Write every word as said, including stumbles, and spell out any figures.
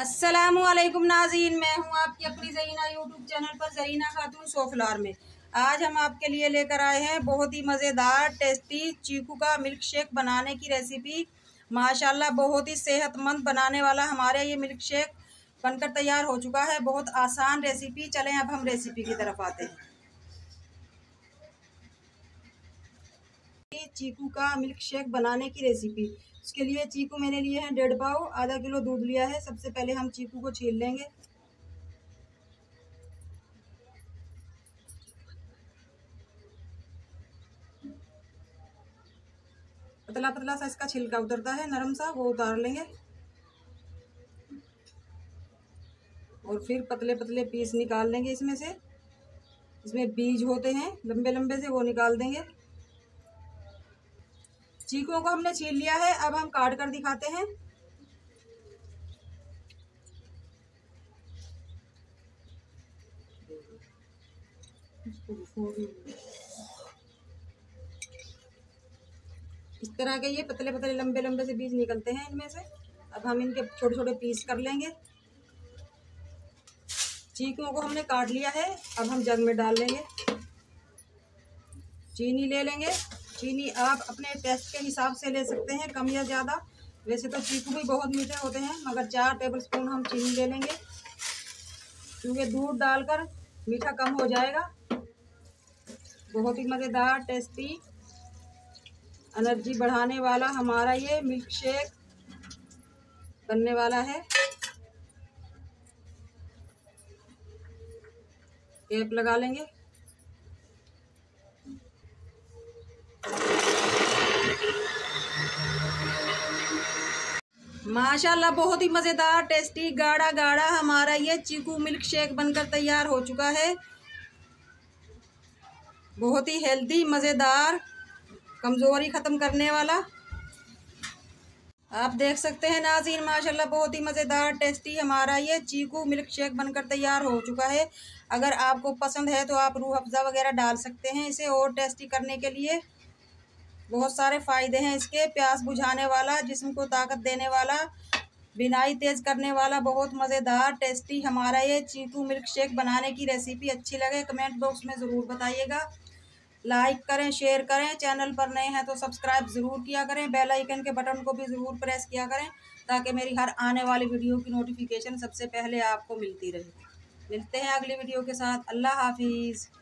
अस्सलामुअलैकुम नाज़रीन, मैं हूं आपकी अपनी ज़रीना यूट्यूब चैनल पर ज़रीना खातून सोफलार में। आज हम आपके लिए लेकर आए हैं बहुत ही मज़ेदार टेस्टी चीकू का मिल्क शेक बनाने की रेसिपी। माशाल्लाह बहुत ही सेहतमंद बनाने वाला हमारे ये मिल्क शेक बनकर तैयार हो चुका है। बहुत आसान रेसिपी। चलें अब हम रेसिपी की तरफ आते हैं। चीकू का मिल्क शेक बनाने की रेसिपी। उसके लिए चीकू मैंने लिए हैं डेढ़ पाव, आधा किलो दूध लिया है। सबसे पहले हम चीकू को छील लेंगे। पतला पतला सा इसका छिलका उतरता है, नरम सा, वो उतार लेंगे। और फिर पतले पतले पीस निकाल लेंगे इसमें से। इसमें बीज होते हैं लंबे लंबे से, वो निकाल देंगे। चीकुओं को हमने छील लिया है। अब हम काट कर दिखाते हैं। इस तरह के ये पतले पतले लंबे लंबे से बीज निकलते हैं इनमें से। अब हम इनके छोटे छोटे पीस कर लेंगे। चीकुओं को हमने काट लिया है। अब हम जग में डाल लेंगे। चीनी ले लेंगे। चीनी आप अपने टेस्ट के हिसाब से ले सकते हैं, कम या ज़्यादा। वैसे तो चीकू भी बहुत मीठे होते हैं, मगर चार टेबल स्पून हम चीनी ले लेंगे, क्योंकि दूध डालकर मीठा कम हो जाएगा। बहुत ही मज़ेदार टेस्टी एनर्जी बढ़ाने वाला हमारा ये मिल्क शेक बनने वाला है। कैप लगा लेंगे। माशाल्लाह बहुत ही मज़ेदार टेस्टी गाढ़ा गाढ़ा हमारा ये चीकू मिल्क शेक बनकर तैयार हो चुका है। बहुत ही हेल्दी, मज़ेदार, कमज़ोरी ख़त्म करने वाला। आप देख सकते हैं नाज़रीन, माशाल्लाह बहुत ही मज़ेदार टेस्टी हमारा ये चीकू मिल्क शेक बनकर तैयार हो चुका है। अगर आपको पसंद है तो आप रूह अफ़ज़ा वगैरह डाल सकते हैं इसे और टेस्टी करने के लिए। बहुत सारे फ़ायदे हैं इसके। प्यास बुझाने वाला, जिस्म को ताकत देने वाला, बिनाई तेज़ करने वाला। बहुत मज़ेदार टेस्टी हमारा ये चीकू मिल्क शेक बनाने की रेसिपी अच्छी लगे कमेंट बॉक्स में ज़रूर बताइएगा। लाइक करें, शेयर करें। चैनल पर नए हैं तो सब्सक्राइब ज़रूर किया करें। बेल आइकन के बटन को भी ज़रूर प्रेस किया करें, ताकि मेरी हर आने वाली वीडियो की नोटिफिकेशन सबसे पहले आपको मिलती रहे। मिलते हैं अगली वीडियो के साथ। अल्लाह हाफिज़।